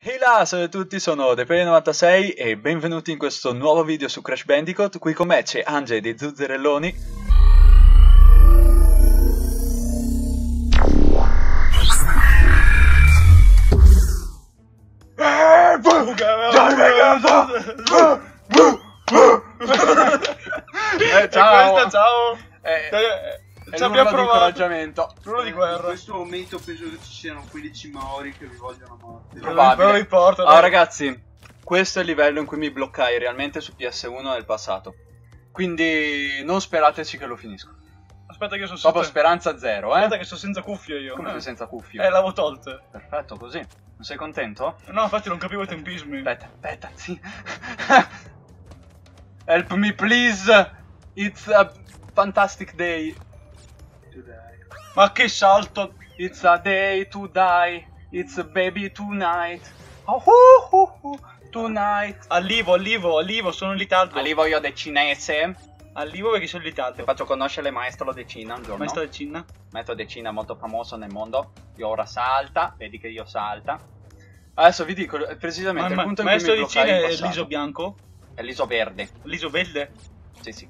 Ehi là, salve a tutti, sono DePere96 e benvenuti in questo nuovo video su Crash Bandicoot. Qui con me c'è Angel dei Zuzzerelloni. Ciao! Ciao! È ci abbiamo provato. Incoraggiamento. L'uno di guerra. In questo momento penso che ci siano 15 Maori che vi vogliono a morte. Probabile. Non importa. Allora ragazzi, questo è il livello in cui mi bloccai realmente su PS1 nel passato. Quindi non sperateci che lo finisco. Aspetta che io sono Proprio senza... speranza zero, Aspetta che sono senza cuffie io. Come sei senza cuffie? l'avevo tolte. Perfetto, così. Non sei contento? No, infatti non capivo i tempismi. Aspetta, sì. Help me please. It's a fantastic day. Ma che salto! It's a day to die. It's a baby tonight. Oh, tonight. Allivo, sono in ritardo. Arrivo io del cinese. Allivo perché sono in Ti ritardo. faccio conoscere Maestro De Cina un giorno. Maestro del Cina? Maestro De Cina molto famoso nel mondo. Io ora salta. Vedi che io salta. Adesso vi dico precisamente il punto in cui Maestro mi del bloccai Cina in è passato. l'ISO bianco? È l'ISO verde. L'ISO verde? Sì.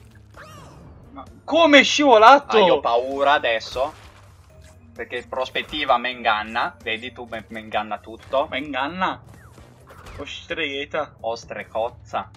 Ma come è scivolato? Io ho paura adesso. Perché prospettiva mi inganna. Vedi tu mi inganna tutto. Ma inganna? O stregata. Ostrecozza.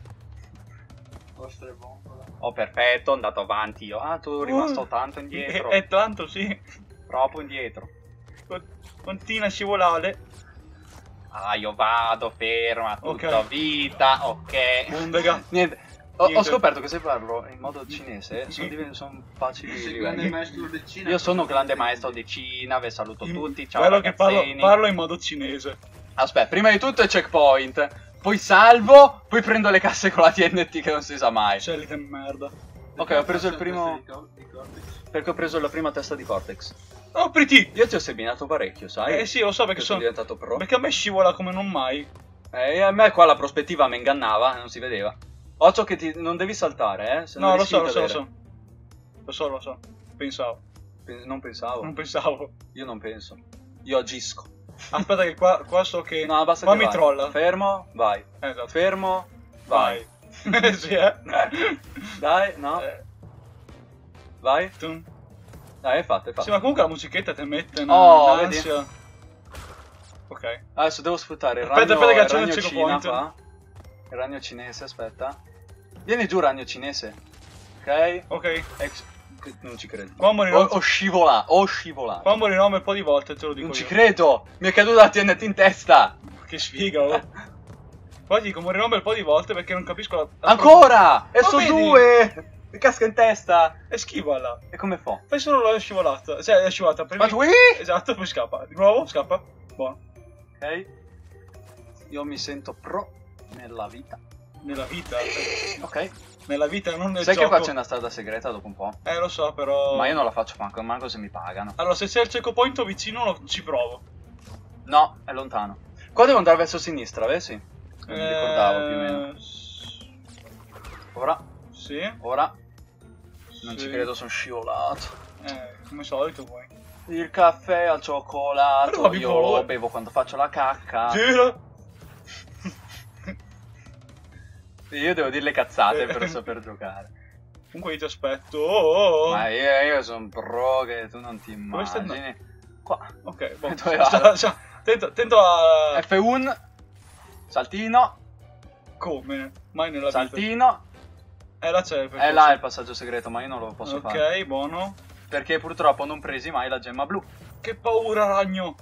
Vostre bombole. Oh perfetto, è andato avanti io. Ah, tu eri rimasto tanto indietro. È tanto, sì. Troppo indietro. Continua a scivolare. Ah, io vado, ferma, tutta Ok. vita, ok. Bundega. Niente. Ho Niente. scoperto che se parlo in modo cinese sono facili Sei i grande livelli. maestro del Cina. Io sono grande maestro di Cina, vi saluto tutti, ciao Bello che ragazzini. parlo in modo cinese. Aspetta, prima di tutto è checkpoint, poi salvo, poi prendo le casse con la TNT che non si sa mai. C'è lì che merda. Ok, ho preso il primo... Perché ho preso la prima testa di Cortex. Oh, pretty! Io ti ho seminato parecchio, sai? Eh sì, lo so perché Che sono sono... diventato pro. Perché a me scivola come non mai. E a me qua la prospettiva mi ingannava, non si vedeva. Occhio che non devi saltare, se No, lo rischi so, di lo cadere. so. Pensavo. Non pensavo. Non pensavo. Io non penso. Io agisco. Aspetta che qua so che... No, basta qua che mi vai. trolla. Fermo, vai. Esatto. Fermo, vai. Vai. Sì, Dai, no. Vai. Tum. Dai, è fatto, è fatto. Sì, ma comunque la musichetta ti mette in Oh, ansia. Ok. Adesso devo sfruttare il Aspetta, ragno, aspetta che il accendo ragno il Cina checkpoint. qua. Il ragno cinese, aspetta. Vieni giù, ragno cinese. Ok? Ok. Non ci credo. Qua morirò... Ho scivolato, ho scivolato. Qua morirò un po' di volte, te lo dico Non ci io. credo! Mi è caduta la TNT in testa! Che sfiga, oh. Qua dico, morirò un bel po' di volte perché non capisco la... Ancora! E Ma sono vedi? due! Mi casca in testa! E schivala. E come fa? Fai solo la scivolata. Cioè, è scivolata. Ma tu? Esatto, poi scappa. Di nuovo, scappa. Buono. Ok. Io mi sento pro nella vita. Nella vita. Ok. Nella vita, non nel Sai gioco. che faccio una strada segreta dopo un po'? Lo so, però... Ma io non la faccio manco se mi pagano. Allora, se c'è il checkpoint vicino, ci provo. No, è lontano. Qua devo andare verso sinistra, vedi? Non mi ricordavo più o meno. Ora, Sì. ora. Non Sì. ci credo, sono scivolato. Come solito poi. Il caffè al Però cioccolato. avevo Io paura. lo bevo quando faccio la cacca. Gira. Io devo dire le cazzate per saper giocare. Comunque io ti aspetto. Oh. Ma io sono pro che tu non ti Dove stai immagini. Qua. Ok, boh. Dove vado? Tento a... F1. Saltino. Come? Mai nella vita. Saltino. Là c'è il È percorso. là il passaggio segreto, ma io non lo posso fare. Ok, buono. Perché purtroppo non presi mai la gemma blu. Che paura, ragno.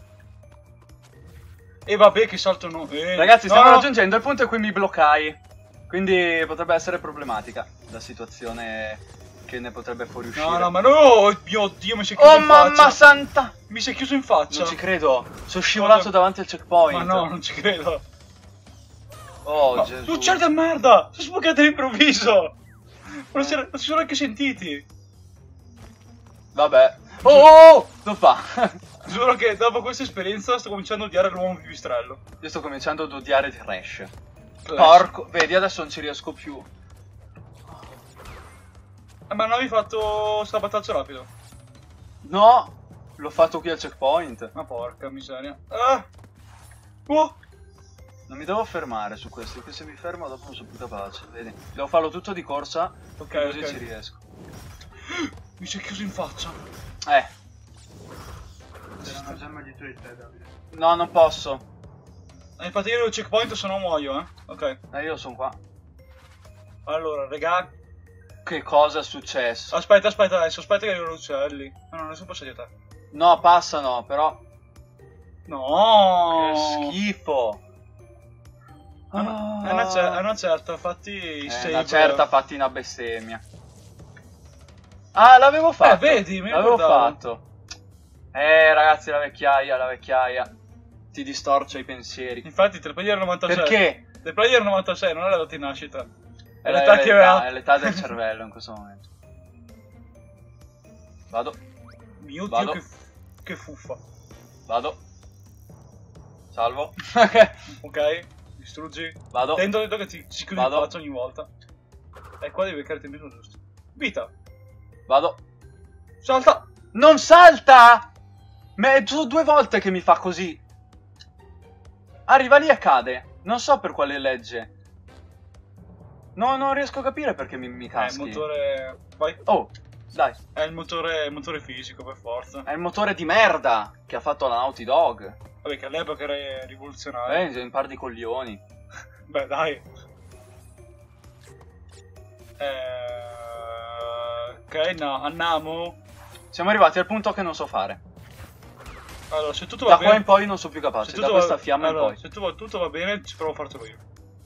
E vabbè che salto no. Ragazzi, no, stiamo no. raggiungendo il punto in cui mi bloccai. Quindi potrebbe essere problematica la situazione che ne potrebbe fuoriuscire. No, ma no, mio Dio, mi si è chiuso Oh in faccia. mamma santa! Mi si è chiuso in faccia. Non ci credo. Sono scivolato davanti al checkpoint. Ma no, non ci credo. Oh Ma, Gesù. tu c'è da merda! Sono sbucato all'improvviso! Non si sono neanche sentiti! Vabbè. Oh! Non fa. Giuro che dopo questa esperienza sto cominciando a odiare l'uomo pipistrello. Io sto cominciando ad odiare Thrash. Clash. Porco. Vedi, adesso non ci riesco più. Ma non avevi fatto sabotaggio rapido? No! L'ho fatto qui al checkpoint. Ma porca miseria. Ah! Oh! Non mi devo fermare su questo, perché se mi fermo dopo non sono più capace. Vedi? Devo farlo tutto di corsa, Ok, così ok. ci riesco. Mi sei chiuso in faccia. C'era una gemma dietro di te, Davide. No, non posso. Infatti io devo checkpoint se no muoio, Ok. Io sono qua. Allora, regà. Che cosa è successo? Aspetta adesso, aspetta che arrivano gli uccelli. No, non sono passati a te. No, passano, però. No! Che schifo. È una certa, fatti save. Una certa fatti una bestemmia. Ah, l'avevo fatto. Vedi, mi l'avevo ricordavo. fatto. Ragazzi, la vecchiaia. Ti distorce i pensieri. Infatti, tre player 96. Perché? The Player 96 non è la data di nascita. È l'età che aveva. è l'età del cervello in questo momento. Vado, Mio Vado. Dio, che fuffa. vado. Salvo. Ok, distruggi. Vado. Attento che ti chiudi in Vado. faccia ogni volta. E qua devi beccare il tempo giusto. Vita. Vado. Salta. Non salta! Sono 2 volte che mi fa così. Arriva lì e cade. Non so per quale legge. No, non riesco a capire perché mi caschi. Il motore. Vai. Oh, dai. È il motore fisico, per forza. È il motore di merda che ha fatto la Naughty Dog. Vabbè, che all'epoca era rivoluzionario. Un par di coglioni. Beh, dai. Ok, no, andiamo. Siamo arrivati al punto che non so fare. Allora, se tutto Da va qua bene. in poi non sono più capace. Da questa fiamma in poi. Se tutto va bene, ci provo a fartelo io.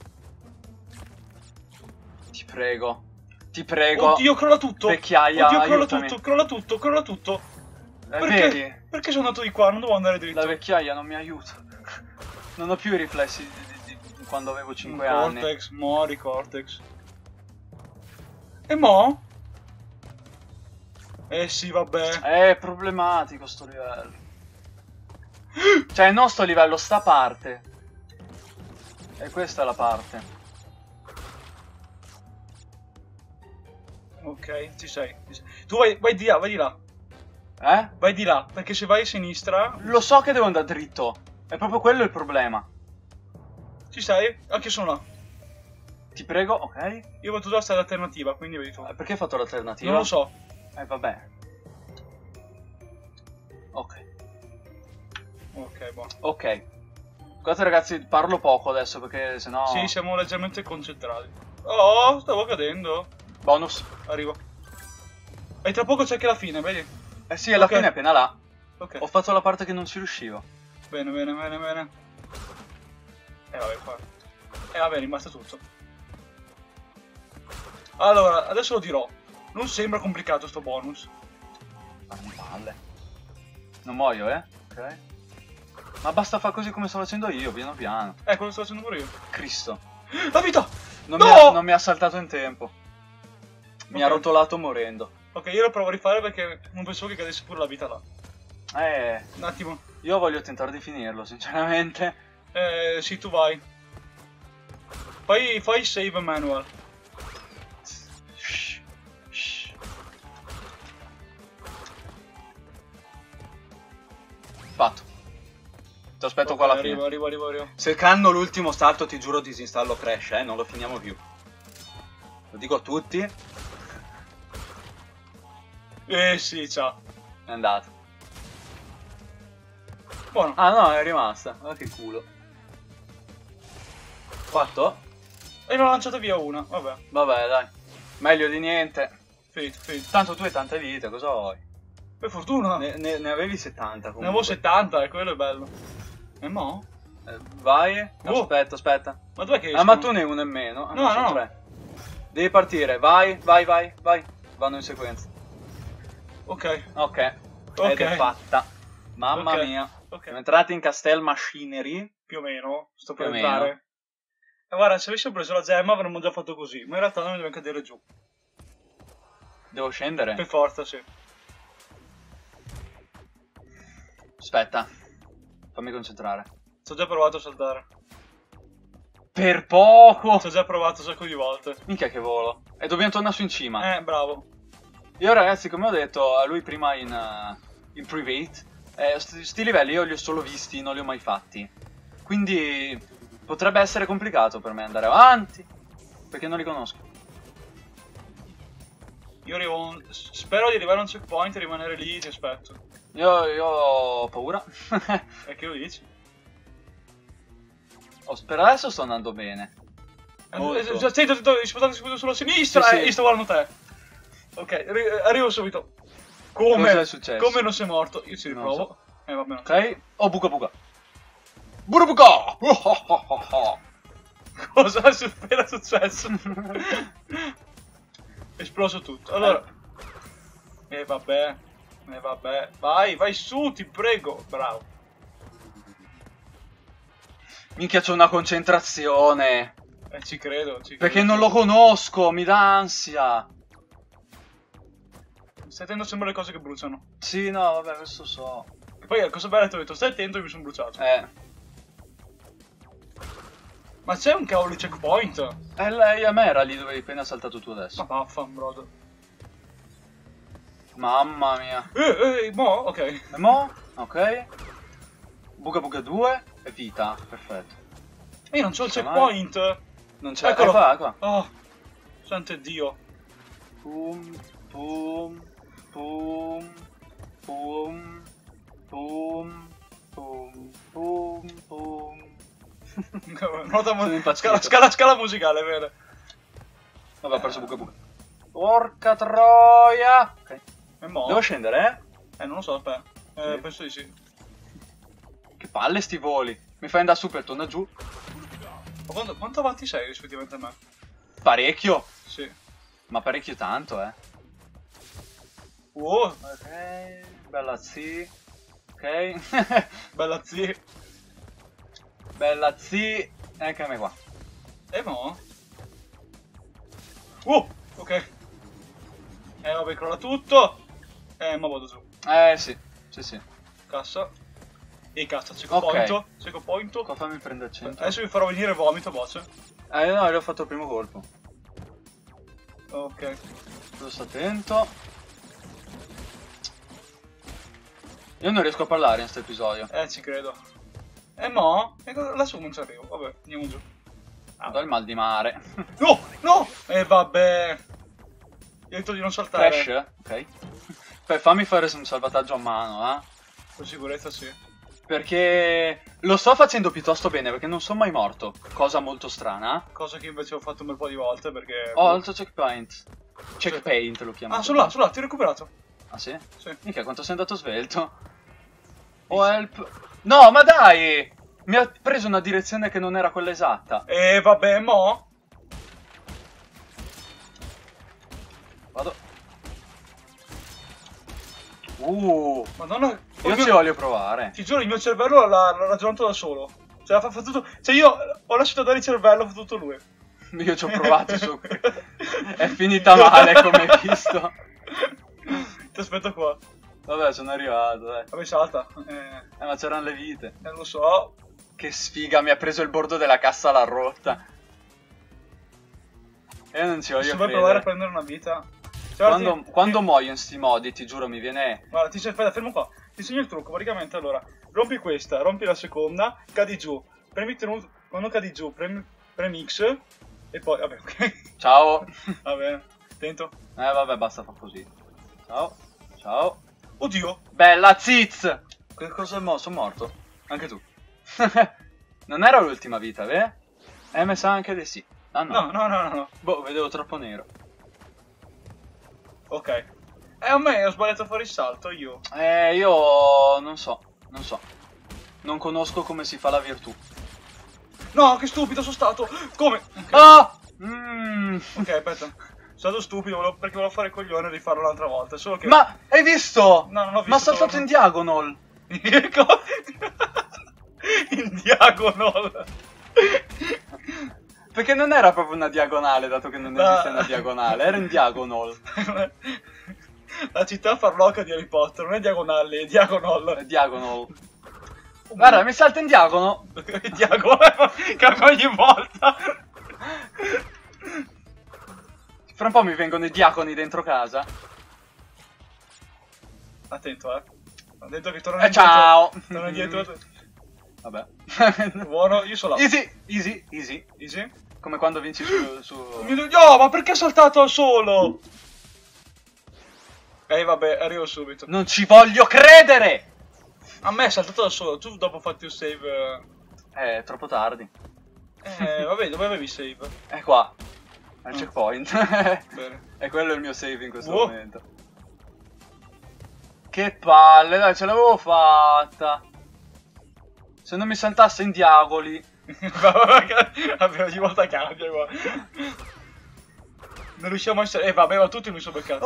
Ti prego. Ti prego. Oddio, crolla tutto. Vecchiaia, Oddio, crolla aiutami. tutto, crolla tutto. Vedi? Perché sono andato di qua? Non devo andare dritto. La vecchiaia non mi aiuta. Non ho più i riflessi di quando avevo 5 anni. Cortex, mori, Cortex. E mo? Sì, vabbè. È problematico sto livello. Cioè, non sto livello, sta parte. E questa è la parte. Ok, ci sei. Tu vai di là, vai di là. Vai di là, perché se vai a sinistra. Lo so che devo andare dritto. È proprio quello il problema. Ci sei? Anche sono là. Ti prego, ok? Io ho fatto la strada alternativa, quindi vedi tu. Perché hai fatto l'alternativa? Non lo so. Vabbè. Ok. Ok, buono. Ok. Scusate ragazzi, parlo poco adesso perché sennò... Sì, siamo leggermente concentrati. Oh, stavo cadendo. Bonus. Arrivo. E tra poco c'è anche la fine, vedi? Eh sì, alla Ok. fine è appena là. Ok. Ho fatto la parte che non ci riuscivo. Bene. Vabbè qua. Vabbè, è rimasto tutto. Allora, adesso lo dirò. Non sembra complicato sto bonus. Farmi palle. Non muoio, ok. Ma basta fare così come sto facendo io, piano piano. Quello sto facendo pure io. Cristo. La vita! Non, No! non mi ha saltato in tempo. Mi ha Ok. rotolato morendo. Ok, io lo provo a rifare perché non pensavo che cadesse pure la vita là. Un attimo. Io voglio tentare di finirlo, sinceramente. Sì, tu vai. Fai save manual. Shh, shh. Fatto. Ti aspetto qua alla fine. Arrivo. Se canno l'ultimo salto, ti giuro disinstallo Crash, non lo finiamo più. Lo dico a tutti. Sì, ciao. È andato. Buono. Ah no, è rimasta. Ma che culo. Fatto? E ne ho lanciata via una. Vabbè. Vabbè, dai. Meglio di niente. Finito. Tanto tu hai tante vite, cosa vuoi? Per fortuna. Ne avevi 70 comunque. Ne avevo 70 e quello è bello. E mo? Vai. Oh. Aspetta. Ma dov'è che Ah, ma tu ne hai uno in meno. No, sono no. 3. Devi partire. Vai. Vanno in sequenza. Ok. Ok. Ed è fatta. Mamma Ok. mia. Ok. Siamo entrati in Castel Machinery. Più o meno. Sto per Più o entrare. meno. E guarda, se avessimo preso la gemma avremmo già fatto così. Ma in realtà noi dobbiamo cadere giù. Devo scendere? Per forza, sì. Aspetta. Fammi concentrare. Ci ho già provato a saltare. Per poco. Ci ho già provato un sacco di volte. Minchia che volo. E dobbiamo tornare su in cima. Bravo. Io ragazzi, come ho detto a lui prima in private, sti livelli io li ho solo visti, non li ho mai fatti. Quindi Potrebbe essere complicato per me andare avanti, perché non li conosco. Io arrivo spero di arrivare a un checkpoint e rimanere lì, ti aspetto. Io ho paura. E che lo dici? Per adesso sto andando bene. Molto. Attento, spostate sulla sinistra Sì, e sì. sto guardando te. Ok, arrivo subito. Come? Cosa è successo? Come non sei morto? Io ci Non riprovo. Va bene. Ok. Oh, buca. Buca! Cosa è appena successo? Esploso tutto. Allora. Vabbè. Vai su, ti prego. Bravo. Minchia, c'ho una concentrazione. Ci credo. Perché non lo conosco, mi dà ansia. Stai attento sempre alle cose che bruciano. Sì, no, vabbè, questo so. E poi la cosa bella ti ho detto, stai attento che mi sono bruciato. Ma c'è un cavolo di checkpoint? Lei a me era lì dove hai appena saltato tu adesso. Ma vaffan, brother. Mamma mia. Mo? Ok. E mo? Ok. Buca 2 e vita, perfetto. Io non c'ho il checkpoint. Non c'è. Eccolo. Qua. Oh, santo Dio. Pum. Nota scala musicale, vero? Vabbè, ho perso buca. Porca troia. Ok. E mo? Devo scendere, non lo so, aspetta. Sì. Penso di sì. Che palle sti voli. Mi fai andare su per torna giù. Ma quanto avanti sei rispettivamente a me? Parecchio. Sì. Ma parecchio tanto, Wow. Ok, bella Z. Ok. Bella zia. Bella Z. Eccomi qua. E mo? Ok. Vabbè, crolla tutto. Ma vado giù. Sì. Cassa. E cassa, checkpoint. Ok. Checkpoint. Qua fammi prendere 100. Adesso vi farò venire vomito, bocce. No, io ho fatto il primo colpo. Ok. Sto attento. Io non riesco a parlare in questo episodio. Ci credo. E mo? Lassù non ci arrivo. Vabbè, andiamo giù. Do il mal di mare. No! Vabbè. Io ho detto di non saltare. Crash? Ok. Beh, fammi fare un salvataggio a mano, Con sicurezza sì. Perché lo sto facendo piuttosto bene, perché non sono mai morto. Cosa molto strana. Cosa che invece ho fatto un bel po' di volte, perché... Oh, altro checkpoint. Checkpoint lo chiamo. Sono là, ti ho recuperato. Ah sì? Sì. Mica quanto sei andato svelto. Oh, help. No, ma dai! Mi ha preso una direzione che non era quella esatta. Vabbè, mo? Vado. Madonna. Io ci voglio provare. Ti giuro, il mio cervello l'ha ragionato da solo. Cioè, fa tutto... Cioè, io ho lasciato andare il cervello, fa tutto lui. Io ci ho provato su. È finita male, come hai visto. Ti aspetto qua. Vabbè, sono arrivato, dai. Vabbè, salta. Ma c'erano le vite. Lo so. Che sfiga, mi ha preso il bordo della cassa alla rotta. Io non ci voglio Se vuoi credere. provare a prendere una vita. Quando muoio in sti modi, ti giuro, mi viene... Guarda, aspetta, fermo qua. Ti segno il trucco, praticamente, allora. Rompi questa, rompi la seconda, cadi giù. Premi tenuto, quando cadi giù, premi X. E poi, vabbè, ok. Ciao. Va bene, attento. Vabbè, basta far così. Ciao. Oddio. Bella ziz. Che cosa è mo? Sono morto. Anche tu. Non era l'ultima vita, vero? Mi sa anche di sì. Ah no. No. Boh, vedevo troppo nero. Ok. A me ho sbagliato a fare il salto, io. Io non so. Non conosco come si fa la virtù. No, che stupido sono stato. Come? Ok, aspetta. Sono stato stupido perché volevo fare il coglione e rifarlo un'altra volta. Solo che... Ma hai visto? No, non ho visto. Ma ha saltato in diagonal. In diagonal. Perché non era proprio una diagonale, dato che non esiste una diagonale, era in diagonal. La città farlocca di Harry Potter non è diagonale, è diagonal. È diagonal. Guarda, mi salta in diagono. Diagonal, cambia ogni volta. Fra un po' mi vengono i diaconi dentro casa. Attento, Attento che torna indietro. Ciao. Torna indietro. Vabbè. Buono, io sono là. Easy. Easy. Come quando vinci su... Oh mio Dio, no, ma perché è saltato al solo? Vabbè, arrivo subito. Non ci voglio credere! A me è saltato da solo, tu dopo fatti un save. È troppo tardi. Vabbè, dove avevi save? È qua. Al checkpoint. Bene. E quello è il mio save in questo Wow. momento. Che palle, dai, ce l'avevo fatta. Se non mi saltasse in diavoli. Vabbè, ogni volta cambia qua. Non riusciamo a essere... vabbè, ma tutti mi sono beccato.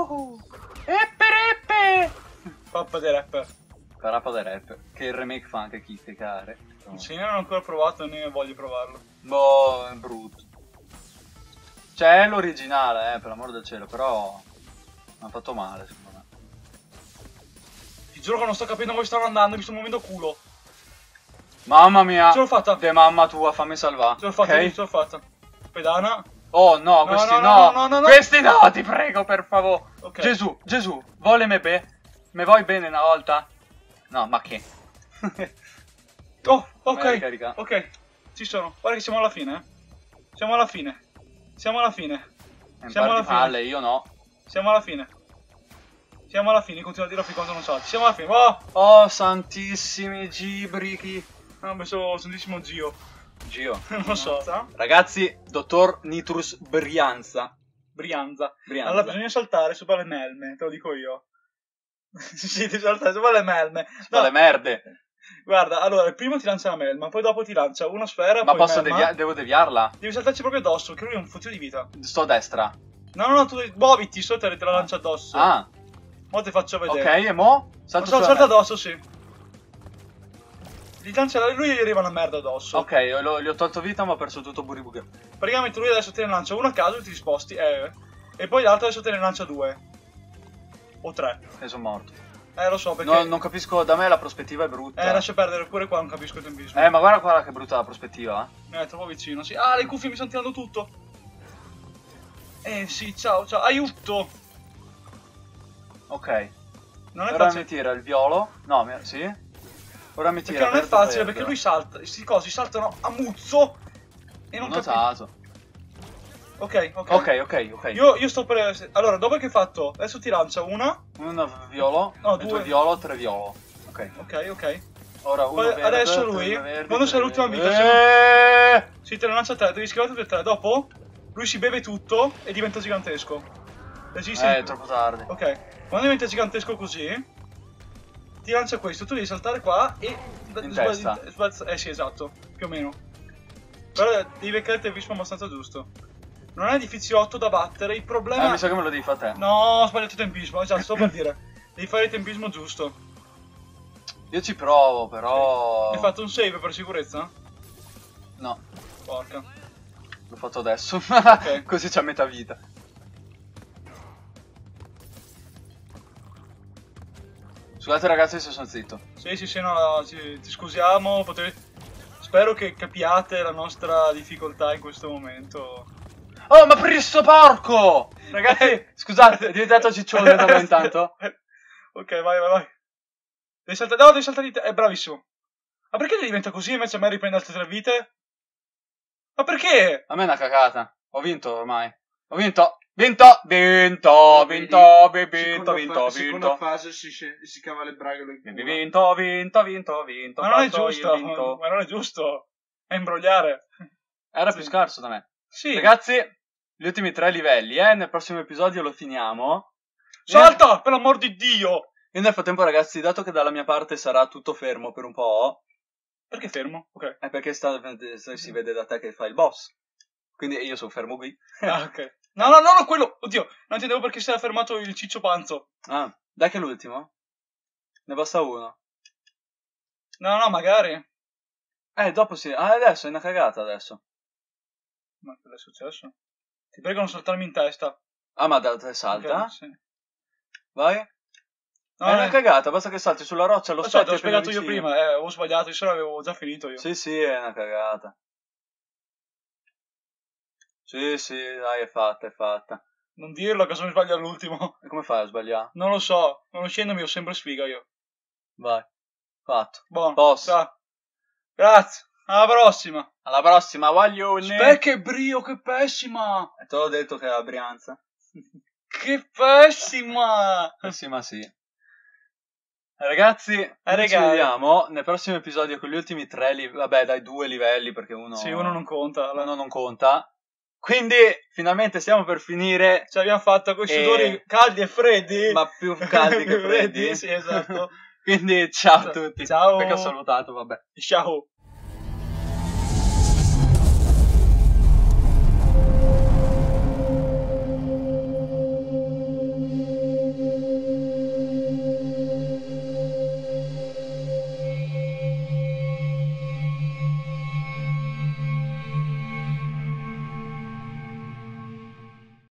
Eppe. Pappa dei rapper. Parappa de rap. Che il remake fa anche kickare. Sì, non ho ancora provato né voglio provarlo. Boh, è brutto. Cioè, è l'originale, per l'amor del cielo, però... mi ha fatto male, secondo me. Ti giuro che non sto capendo dove stanno andando, mi sto muovendo culo. Mamma mia. Ce l'ho fatta. De mamma tua, fammi salvare. Ce l'ho fatta, ok? ce l'ho fatta. Pedana. Oh no, No, questi no, no. no. Questi no, ti prego, per favore. Ok. Gesù, vuole me vuoi bene una volta? No, ma che? Oh, Come ok. ricarica? Ok, ci sono. Guarda che siamo alla fine, Siamo alla fine. Siamo alla fine. Siamo alla fine. Palle, io no. Siamo alla fine. Siamo alla fine, continua a dirlo fin quando non salti. Siamo alla fine. Oh! Oh, santissimi gibrichi. No, ho messo santissimo Gio. Gio. Non lo so. Ragazzi, dottor Nitrus Brianza. Brianza. Brianza. Allora bisogna saltare sopra le melme, te lo dico io. Sì, devi saltare sopra le melme. No. Le merde. Guarda, allora, il primo ti lancia la melma, poi dopo ti lancia una sfera, Ma poi posso melma. devo deviarla? Devi saltarci proprio addosso, che lui è un fottio di vita. Sto a destra. No, tu muoviti, sotto te la lancia addosso. Ah, Mo ti faccio ok, vedere. e mo? Salto sulla Salta merda. addosso, sì. Lui gli arriva una merda addosso. Ok, gli ho tolto vita ma ho perso tutto buribughe. Praticamente lui adesso te ne lancia uno a caso e ti sposti. E poi l'altro adesso te ne lancia due. O tre. E sono morto. Lo so perché... No, non capisco, da me la prospettiva è brutta. lascia perdere, pure qua non capisco il tempismo. Ma guarda che brutta la prospettiva. È troppo vicino, sì. Ah, le cuffie mi stanno tirando tutto. Sì, ciao. Aiuto. Ok. Non è Ora facile. mi tira il violo. No, sì. Ora mi tira Perché non è verde, facile, verde. perché lui salta. Questi cosi saltano a muzzo. E non Ho capisco. notato. Ok. Ok. Io sto per... Allora, dopo che hai fatto? Adesso ti lancia una. Uno violo. No, e due. 2 violo, 3 violo. Ok. Ok. Ora uno Poi verde, adesso tre lui, verdi, quando sei tre all'ultima verdi. vita, si te ne lancia tre, devi schivare tutte e tre. Dopo, lui si beve tutto e diventa gigantesco. Resiste. È troppo tardi. Ok, quando diventa gigantesco così, ti lancia questo, tu devi saltare qua e... In testa. Sì, esatto, più o meno. Però devi beccare il tempismo abbastanza giusto. Non è difficilotto da battere, il problema... Mi sa che me lo devi fare te. No, ho sbagliato il tempismo, esatto, sto per dire. Devi fare il tempismo giusto. Io ci provo, però... Hai fatto un save per sicurezza? No, Porca. l'ho fatto adesso. Ok. Così c'ha metà vita. Scusate ragazzi se sono zitto. Sì, no, ti scusiamo, spero che capiate la nostra difficoltà in questo momento. Oh, ma per sto porco! Ragazzi, scusate, è diventato ciccione da me intanto. Ok, vai. Devi saltare, no, devi saltare di te, è bravissimo. Ma perché diventa così invece a me riprende altre 3 vite? Ma perché? A me è una cagata. Ho vinto ormai. Ho vinto. Seconda fase si cava le braghe. Vinto. Ma non è fatto, giusto, io vinto. ma non è giusto. È imbrogliare. Era più scarso da me. Sì. Ragazzi, gli ultimi 3 livelli, nel prossimo episodio lo finiamo. Salta, per l'amor di Dio! E nel frattempo, ragazzi, dato che dalla mia parte sarà tutto fermo per un po', Perché fermo? Ok. è perché si vede da te che fai il boss. Quindi io sono fermo qui. Ah, ok. No, quello. Oddio, non intendevo perché si era fermato il ciccio panzo. Ah, dai che è l'ultimo. Ne basta uno. No, magari. Dopo sì. Ah, adesso è una cagata adesso. Ma cosa è successo? Ti prego non saltarmi in testa. Ah, ma da te salta? Ok, sì. Vai. No, è una cagata, basta che salti sulla roccia, lo so, specchio te l'ho è appena spiegato io vicino. prima, ho sbagliato, io se l'avevo già finito io. Sì, è una cagata. Sì, dai, è fatta. Non dirlo che se mi sbaglio all'ultimo. E come fai a sbagliare? Non lo so, conoscendomi ho sempre sfiga io. Vai, fatto. Buono. Posso. Ciao. Grazie, alla prossima. Alla prossima, voglio Che brio, che pessima. Te l'ho detto che è a Brianza. Che pessima. Sì. Ragazzi, ci vediamo nel prossimo episodio con gli ultimi 3 livelli. Vabbè, dai, 2 livelli perché uno non conta. Uno non conta. Quindi, finalmente stiamo per finire. Ce l'abbiamo fatta con i sudori caldi e freddi. Ma più caldi che freddi. Sì, esatto. Quindi, ciao a tutti. Ciao. Perché ho salutato, vabbè. Ciao.